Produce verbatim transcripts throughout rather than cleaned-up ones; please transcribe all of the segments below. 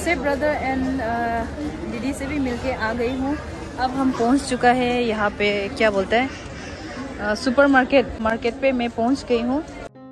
Step brother and दीदी से भी मिलके आ गई हूँ। अब हम पहुँच चुका है यहाँ पे, क्या बोलते हैं, सुपर मार्केट मार्केट पे मैं पहुँच गई हूँ।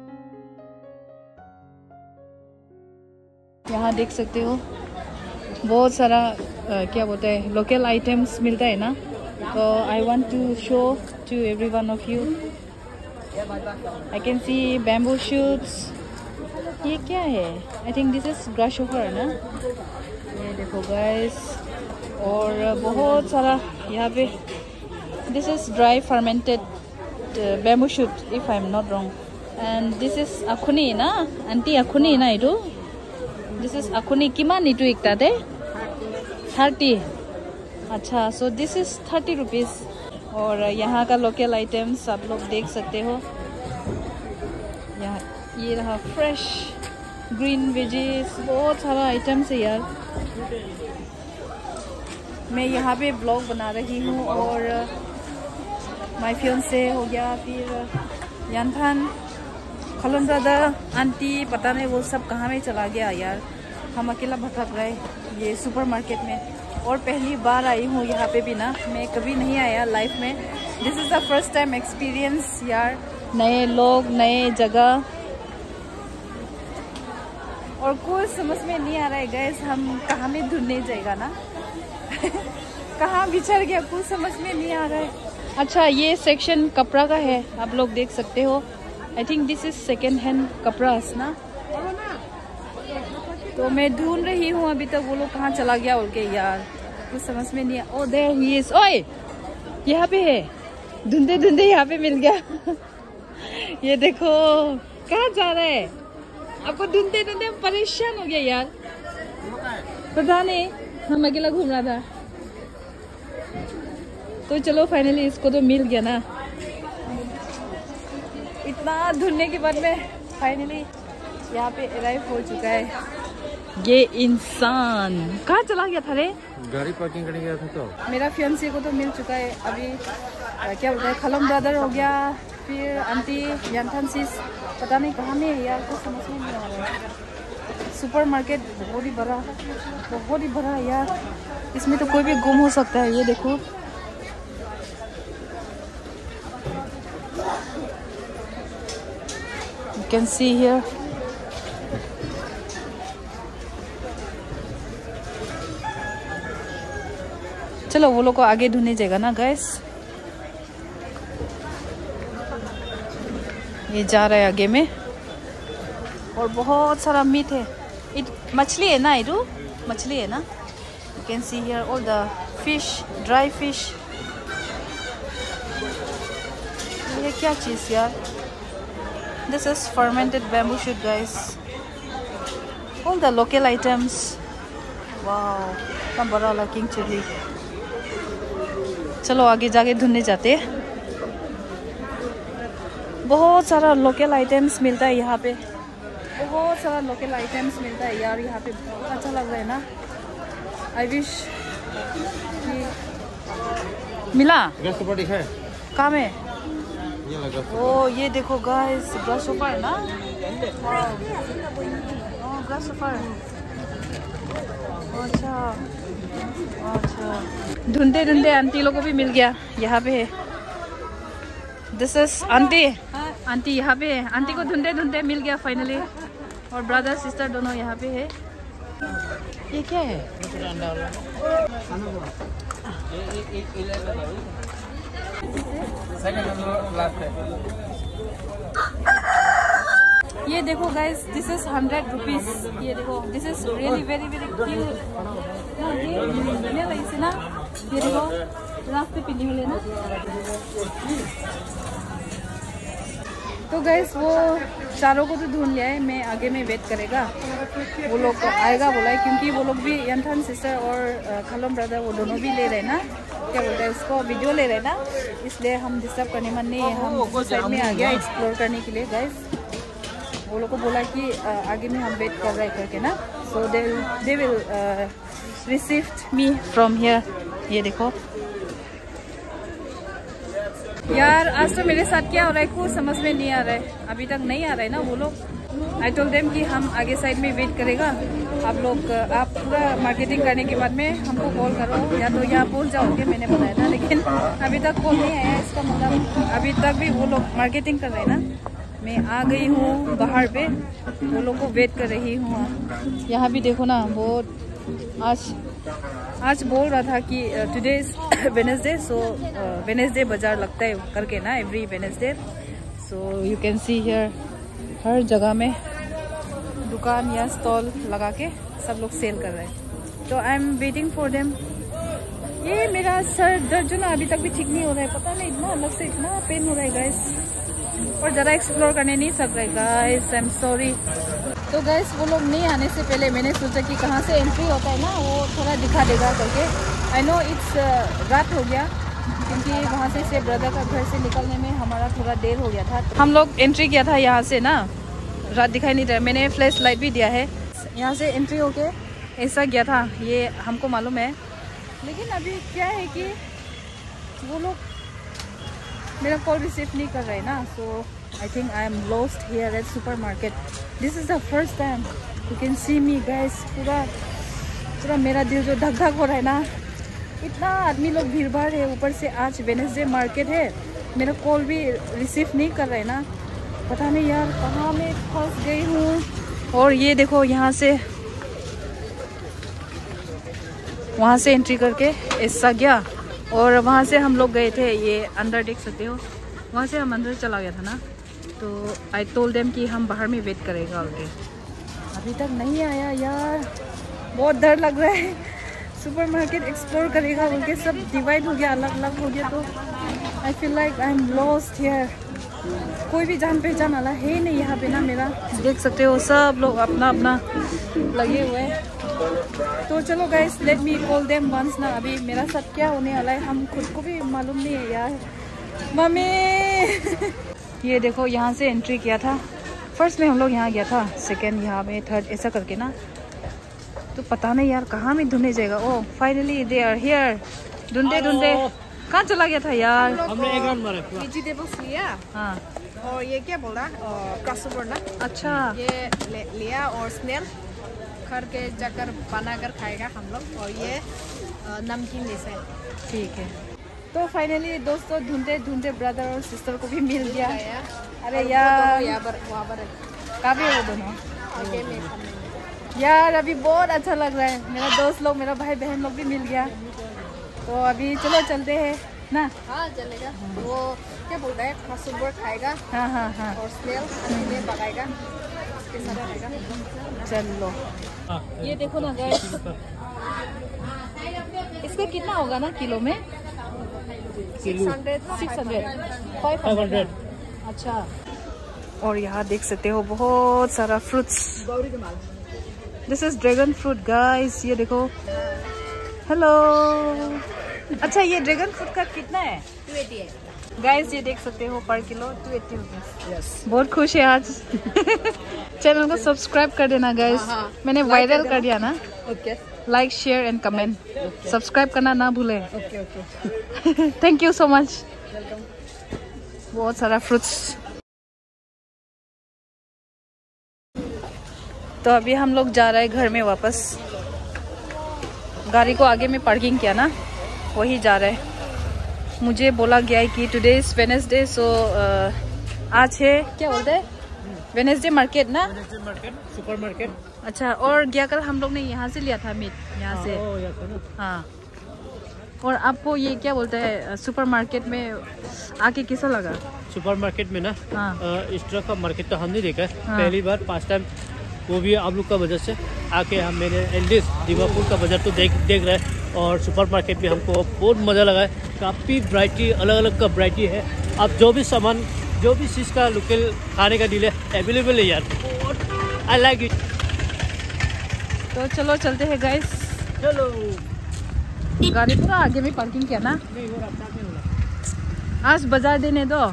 यहाँ देख सकते हो बहुत सारा uh, क्या बोलते हैं लोकल आइटम्स मिलता है ना, तो I want to show to every one of you. I can see bamboo shoots. ये क्या है? I think this is grasshopper ना। ये देखो गाइस, और बहुत सारा यहाँ पे, this is dry fermented bamboo shoot if I am not wrong, and this is akhuni ना आंटी, अखुनी ना इटू, दिस इज अखुनी। किमान इटू एकता दे थर्टी। अच्छा, so this is thirty rupees. और यहाँ का लोकल आइटम्स आप लोग देख सकते हो। यहाँ ये रहा फ्रेश ग्रीन वेजीज, बहुत सारा आइटम्स है यार। मैं यहाँ पे ब्लॉग बना रही हूँ, और माय फियांसे हो गया, फिर यानथान, खलोन ब्रदर, आंटी, पता नहीं वो सब कहाँ में चला गया यार। हम अकेला भटक रहे ये सुपर मार्केट में, और पहली बार आई हूँ यहाँ पे भी ना, मैं कभी नहीं आया लाइफ में। This is the first time experience यार, नए लोग, नए जगह, और कुछ समझ में नहीं आ रहा है गैस, हम कहाँ में ढूंढने जाएगा ना कहाँ बिछड़ गया, कुछ समझ में नहीं आ रहा है। अच्छा, ये सेक्शन कपड़ा का है, आप लोग देख सकते हो। I think this is second hand कपड़ा ना, तो मैं ढूंढ रही हूँ अभी तक, वो लोग कहाँ चला गया बोल के यार, कुछ समझ में नहीं। ओ देयर ही इज, ओए यहाँ पे है, ढूंढते ढूंढते यहाँ पे मिल गया ये देखो, कहाँ जा रहा है? आपको ढूंढते ढूंढते परेशान हो गया यार, पता नहीं, हम अकेला घूम रहा था। तो चलो फाइनली इसको तो मिल गया ना, इतना ढूंढने के बाद में फाइनली यहाँ पे अराइव हो चुका है। ये इंसान कहाँ चला गया था रे? गाड़ी पार्किंग करने गया था। तो मेरा फियांसे को तो मिल चुका है अभी। आ, क्या बोलते हैं, खलम ब्रदर हो गया, फिर आंटी, यानथान सिस, पता नहीं कहाँ में है यार, कुछ समझ में नहीं आ रहा है। सुपर मार्केट बहुत ही बड़ा, बहुत ही बड़ा है यार, इसमें तो कोई भी गुम हो सकता है। ये देखो, you can see here. चलो वो लोग को आगे ढूंढने जाएगा ना गैस। ये जा रहा है आगे में, और बहुत सारा मीट है। इट मछली है ना, इधर मछली है ना। You can see here all the fish, dry fish. ये क्या चीज़ यार? This is fermented bamboo shoot guys, all the local items. Wow, इतना बड़ा वाला किंग चिली। चलो आगे जाके ढूंढने जाते हैं। बहुत सारा लोकल आइटम्स मिलता है यहाँ पे, बहुत सारा लोकल आइटम्स मिलता है यार यहाँ पे, बहुत अच्छा लग रहा है ना। आई विश मिला। है कहाँ में? ओ ये देखो गाइस, ग्रासहोफर है ना। ओह ग्रासहोफर, अच्छा अच्छा। ढूंढते ढूंढते आंटी लोगों को भी मिल गया, यहाँ पे है। दिस इज आंटी, आंटी यहाँ पे है। आंटी को ढूंढते ढूंढते मिल गया फाइनली, और ब्रदर सिस्टर दोनों यहाँ पे है। ये क्या है? ये देखो guys, this is hundred rupees. ये देखो, this is really very very cute. ना ये देखो, रास्ते पिनी वाले ना। तो गाइस वो चारों को तो ढूंढ लिया है, मैं आगे में वेट करेगा, वो लोग आएगा बोला है, क्योंकि वो लोग भी यानथान सिस्टर और खलम ब्रदर वो दोनों भी ले रहे ना, क्या बोलते हैं उसको, वीडियो ले रहे ना, इसलिए हम डिस्टर्ब करने मन नहीं है। हम साइड में आ गया एक्सप्लोर करने के लिए गाइस। वो लोग को बोला कि आगे में हम वेट कर रहे करके ना, so they they will receive me from here. ये देखो यार, आज तो मेरे साथ क्या हो रहा है कुछ समझ में नहीं आ रहा है, अभी तक नहीं आ रहा है ना वो लोग। आई टोल्ड देम कि हम आगे साइड में वेट करेगा, आप लोग आप पूरा मार्केटिंग करने के बाद में हमको कॉल करो, या तो यहाँ पहुँच जाओगे, मैंने बताया था। लेकिन अभी तक कॉल नहीं आया, इसका मतलब अभी तक भी वो लोग मार्केटिंग कर रहे हैं ना। मैं आ गई हूँ बाहर पे, वो लोग को वेट कर रही हूँ। यहाँ भी देखो ना, बहुत आज आज बोल रहा था कि today is Wednesday, so Wednesday बाजार लगता है करके ना, every Wednesday. So you can see here हर जगह में दुकान या स्टॉल लगा के सब लोग सेल कर रहे हैं। तो I am waiting for them. ये मेरा सर दर्द जो ना अभी तक भी ठीक नहीं हो रहा है, पता नहीं इतना अलग से इतना पेन हो रहा है गाइस, और ज़रा एक्सप्लोर करने नहीं सक रहे गाइस, आई एम सॉरी। तो गाइस वो लोग नहीं आने से पहले मैंने सोचा कि कहाँ से एंट्री होता है ना, वो थोड़ा दिखा देगा करके। आई नो इट्स रात हो गया, क्योंकि वहाँ से से ब्रदर का घर से निकलने में हमारा थोड़ा देर हो गया था। हम लोग एंट्री किया था यहाँ से ना, रात दिखाई नहीं दे रहा, मैंने फ्लैश लाइट भी दिया है। यहाँ से एंट्री होके ऐसा गया था, ये हमको मालूम है। लेकिन अभी क्या है कि वो लोग मेरा कॉल रिसीव नहीं कर रहे ना, so I think I am lost here at super market. This is the first time you can see me guys. पूरा पूरा मेरा दिल जो धक धक हो रहा है ना, इतना आदमी लोग भीड़ भाड़ है, ऊपर से आज वेडनेसडे मार्केट है, मेरा कॉल भी रिसीव नहीं कर रहे ना। पता नहीं यार कहाँ मैं फंस गई हूँ। और ये देखो यहाँ से वहाँ से एंट्री करके ऐसा गया, और वहाँ से हम लोग गए थे, ये अंदर देख सकते हो, वहाँ से हम अंदर चला गया था ना। तो आई टोल्ड देम कि हम बाहर में वेट करेगा बोल के। अभी तक नहीं आया यार, बहुत डर लग रहा है। सुपर मार्केट एक्सप्लोर करेगा बोल के सब डिवाइड हो गया, अलग अलग हो गया, तो I feel like I am lost here. कोई भी जान पहचान वाला है नहीं यहाँ पे ना मेरा, देख सकते हो सब लोग अपना अपना लगे हुए हैं। तो चलो guys, let me call them once ना। अभी मेरा साथ क्या होने वाला है हम खुद को भी मालूम नहीं है यार। मम्मी ये देखो यहाँ से एंट्री किया था, फर्स्ट में हम लोग यहाँ गया था, सेकेंड यहाँ में, थर्ड ऐसा करके ना। तो पता नहीं यार कहाँ में ढूंढने जाएगा। Oh finally they are here. ढूंढते ढूंढते कहाँ चला गया था यार। हमने एक राउंड मारा वेजिटेबल्स लिया, हाँ, और ये क्या बोला क्रॉसओवर ना, अच्छा ये ले, लिया और स्नेल घर के जाकर बनाकर खाएगा हम लोग। और ये नमकीन जैसे। ठीक है। तो फाइनली दोस्तों ढूंढते ढूंढते ब्रदर और सिस्टर को भी मिल गया। अरे यार यहाँ पर वहाँ पर कहाँ पे वो दोनों आगे में सामने में। यार अभी बहुत अच्छा लग रहा है, मेरा दोस्त लोग, मेरा भाई बहन लोग भी मिल गया। तो अभी चलो चलते हैं ना। हाँ चलेगा। वो क्या बोलता है क्रॉसओवर खाएगा, हाँ हाँ हाँ और स्नेल में पकाएगा, उसके साथ रहेगा। चलो। ये देखो ना गैस, इसका कितना होगा ना किलो में? Six hundred six hundred five hundred अच्छा। और यहाँ देख सकते हो बहुत सारा fruits. This is dragon fruit guys, ये देखो। हेलो। अच्छा ये ड्रैगन फ्रूट का कितना है? टू एटी है गाइस, ये देख सकते हो पर किलो टू एट्टी रुपीज। बहुत खुश है आज। चैनल को सब्सक्राइब कर देना गाइस। हाँ, हाँ। मैंने वायरल कर दिया ना। Okay like share and comment, subscribe करना ना भूले। Okay okay thank you so much. Welcome. बहुत सारा फ्रूट्स। तो अभी हम लोग जा रहे हैं घर में वापस। गाड़ी को आगे में पार्किंग किया ना, वही जा रहे हैं। मुझे बोला गया है कि टुडे इज वेडनेसडे, सो आज है क्या बोलते हैं वेडनेसडे मार्केट ना, मार्केट, सुपर मार्केट। अच्छा। और गया कल हम लोग ने यहाँ से लिया था मीट, यहाँ से। हाँ। और आपको ये क्या बोलते हैं सुपर मार्केट में आके कैसा लगा? सुपर मार्केट में ना, हाँ। अ, इस तरह का मार्केट तो हम नहीं देखा है। हाँ। पहली बार फर्स्ट टाइम, वो भी आप लोग का वजह से आके हम मैंने एटलीस्ट दीमापुर का बाजार तो देख देख रहे हैं। और सुपर मार्केट भी हमको बहुत मज़ा लगा है। काफ़ी वैरायटी, अलग अलग का वैरायटी है। आप जो भी सामान, जो भी चीज़ का लोकल खाने का डील है अवेलेबल है यार। I like it. तो चलो चलते हैं गाइस। चलो। गाड़ी पूरा आगे में पार्किंग किया ना, नहीं वो रास्ता में होला। आज बाजार देने दो।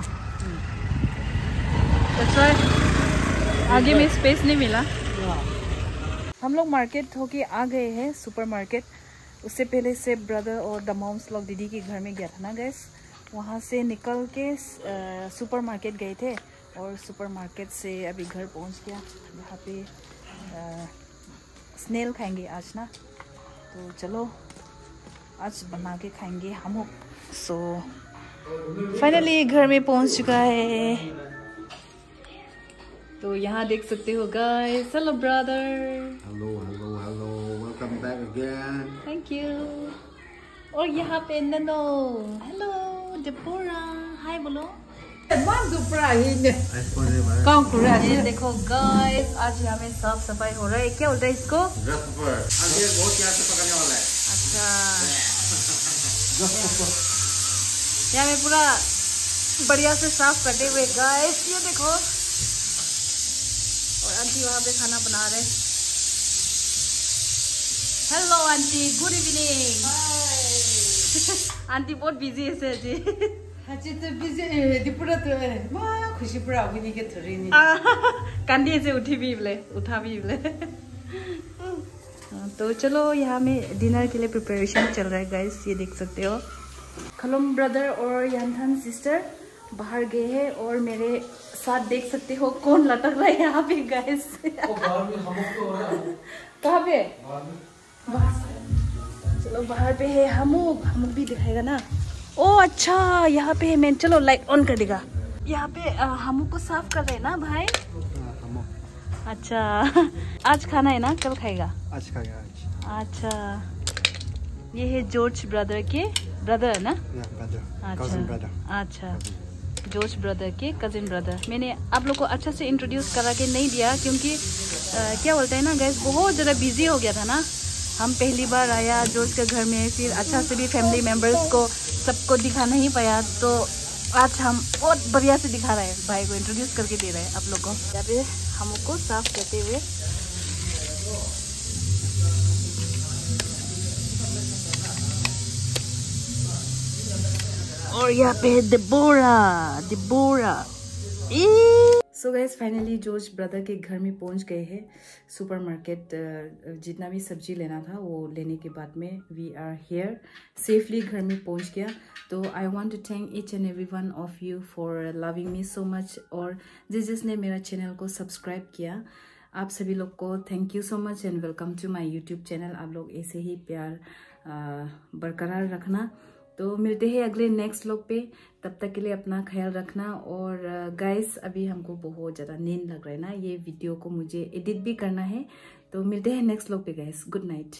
That's why आगे में स्पेस नहीं मिला। हम लोग मार्केट होके आ गए हैं, सुपर मार्केट। उससे पहले से ब्रदर और द मॉम्स लोग दीदी के घर में गया था ना गैस। वहाँ से निकल के आ, सुपर मार्केट गए थे, और सुपर मार्केट से अभी घर पहुँच गया। यहाँ पे आ, स्नेल खाएंगे आज ना, तो चलो आज बना के खाएंगे हम। सो फाइनली घर में पहुंच चुका है। तो यहाँ देख सकते हो guys. Hello brother. Hello hello hello, welcome back again. Thank you. और यहाँ पे ननो। हेलो डिपोरा, हाय बोलो। ये देखो गाइस, आज यहाँ में साफ सफाई हो रहा है। क्या बोलते हैं इसको? बहुत प्यार से पकाने वाला है। अच्छा, यहाँ में पूरा बढ़िया से साफ करते हुए गाइस, ये देखो। और आंटी वहाँ पे खाना बना रहे। Hello aunty, good evening. Aunty बहुत बिजी है जी। 아직 또 비지 디프라도 막 खुशीपुरा अभी के थोड़ी नहीं कंधे से उठी भी बोले, उठा भी बोले। तो चलो, यहाँ में डिनर के लिए प्रिपरेशन चल रहा है गाइस, ये देख सकते हो। खलम ब्रदर और यानथान सिस्टर बाहर गए हैं और मेरे साथ देख सकते हो कौन लटक रहा है यहाँ पे गाइस। कहाँ पे? चलो बाहर पे है हमुक, हमुक भी दिखाएगा ना। ओ अच्छा, यहाँ पे है मैं। चलो लाइट ऑन कर देगा। यहाँ पे हमुक को साफ कर रहे हैं ना भाई। अच्छा आज खाना है ना, कल खाएगा? आज खाएगा आज। अच्छा, ये है जॉर्ज ब्रदर के ब्रदर है ना? ब्रदर। अच्छा अच्छा, जॉर्ज ब्रदर के कजिन ब्रदर। मैंने आप लोग को अच्छा से इंट्रोड्यूस करा के नहीं दिया, क्योंकि आ, क्या बोलते हैं ना गाइस, बहुत ज़्यादा बिजी हो गया था ना। हम पहली बार आया जॉर्ज के घर में, फिर अच्छा से भी फैमिली मेम्बर्स को सबको दिखा नहीं पाया, तो आज हम बहुत बढ़िया से दिखा रहे हैं, भाई को इंट्रोड्यूस करके दे रहे हैं आप लोग को। यहाँ पे हमको साफ करते हुए और यहाँ पे Deborah Deborah. So guys, finally George brother के घर में पहुंच गए हैं। सुपरमार्केट जितना भी सब्जी लेना था वो लेने के बाद में वी आर हियर, सेफली घर में पहुंच गया। तो I want to thank each and every one of you for loving me so much, और जिस जिसने मेरा चैनल को सब्सक्राइब किया, आप सभी लोग को thank you so much and welcome to my YouTube channel. आप लोग ऐसे ही प्यार बरकरार रखना। तो मिलते हैं अगले नेक्स्ट व्लॉग पे, तब तक के लिए अपना ख्याल रखना। और गाइस अभी हमको बहुत ज़्यादा नींद लग रहा है ना, ये वीडियो को मुझे एडिट भी करना है। तो मिलते हैं नेक्स्ट व्लॉग पे गाइस, गुड नाइट।